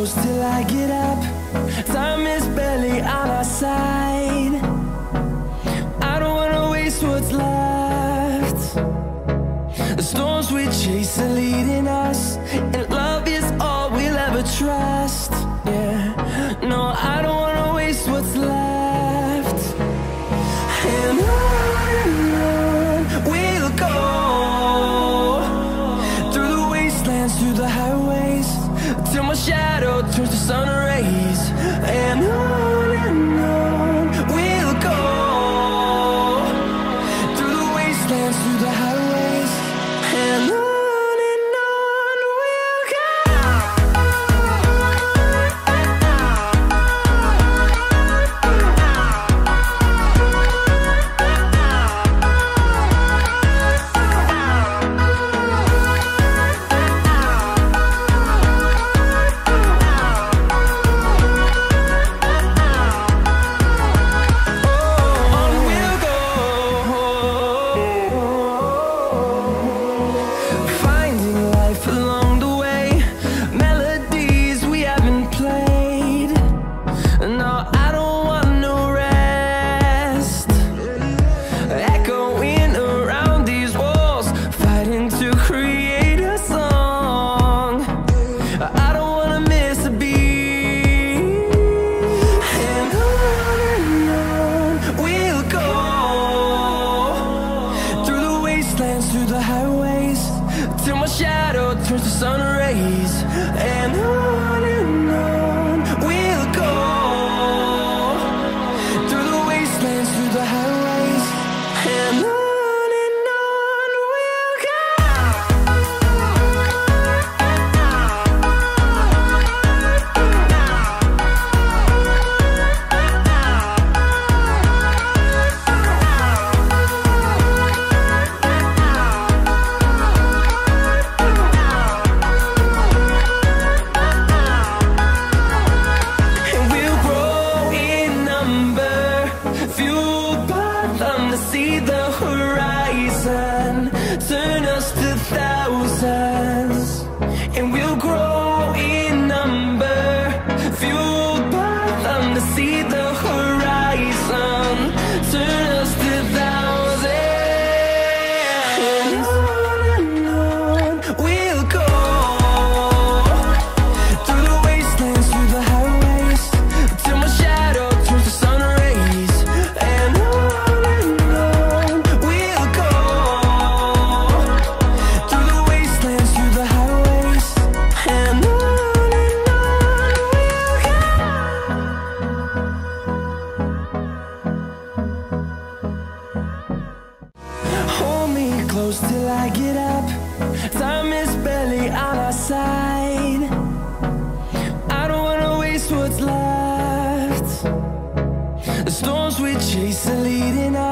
close till I get up. Time is barely on our side. I don't wanna waste what's left. The storms we chase are leading us, and love is all we'll ever trust. Yeah, no, I don't wanna waste what's left. And on we'll go, through the wastelands, through the highways, till my shadow turns to sun rays. And on we'll go, through the wastelands, through the highways, and on we'll go. Through the highways, till my shadow turns to sun rays. And on we'll go, through the wastelands, through the highways, and on we'll go. See the horizon, turn us to thousands, and we'll grow in number, fueled by them. To see the horizon, turn us to thousands, and on we'll go, through the wastelands, through the highways, till my shadow turns to sun rays. And close till I get up. Time is barely on our side. I don't wanna waste what's left. The storms we chase are leading us.